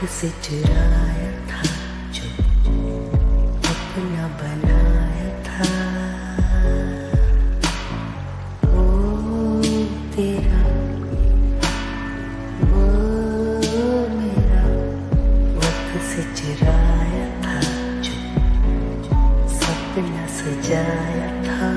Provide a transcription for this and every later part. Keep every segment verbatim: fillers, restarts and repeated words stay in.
वक्त से चुराया था जो अपना बनाया था। वो तेरा वो मेरा वक्त से चुराया था जो सपना सजाया था।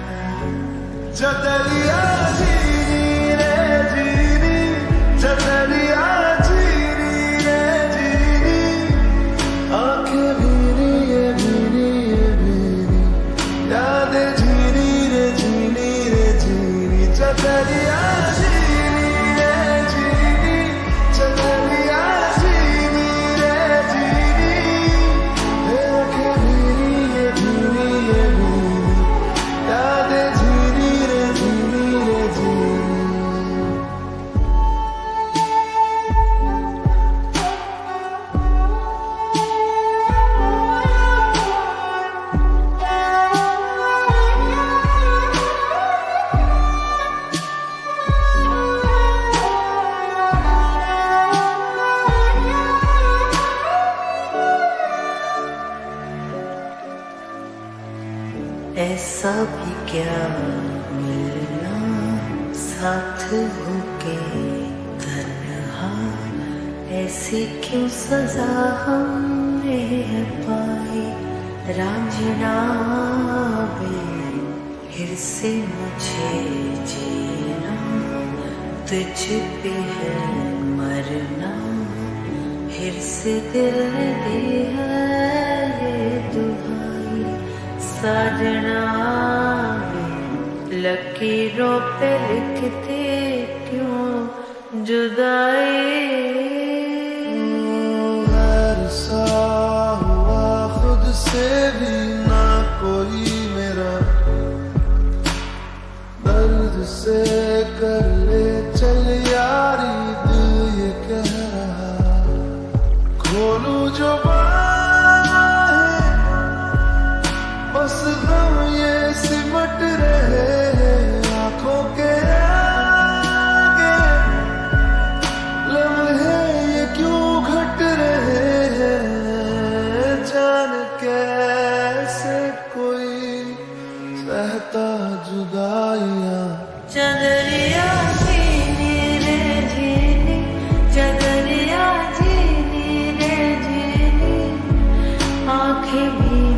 जदरिया जीनी रे जीनी, जदरिया जीनी रे जीनी, आंखें भीनी ये भीनी ये भीनी, यादें जीनी रे जीनी रे जीनी। जदरिया जीनी रे जीनी, जदरिया जीनी रे जीनी, आंखें भीनी ये भीनी ये भीनी, यादें जीनी रे जीनी रे जीनी। ऐसा भी क्या मिलना साथ होके तन्हा, ऐसी क्यों सजा हमने पाई रांझना में। फिर से मुझे जीना तुझ पे है मरना, फिर से दिल दी है ये दुहाई साजना में। लकीरों पे लिखते क्यों जुदाई, गैर सा हुआ खुद से भी ना कोई मेरा, दर्द से कर ले चल यारी दिल ये कह रहा। खोलूं जो बाहें बस गम ये सिमट रहे हैं आँखों के आगे, लम्हे ये क्यों घट रहे हैं। जान कैसे कोई सहता जुदाइयाँ। चदरिया जीनी रे जीनी, चदरिया जीनी रे जीनी, आंखें भी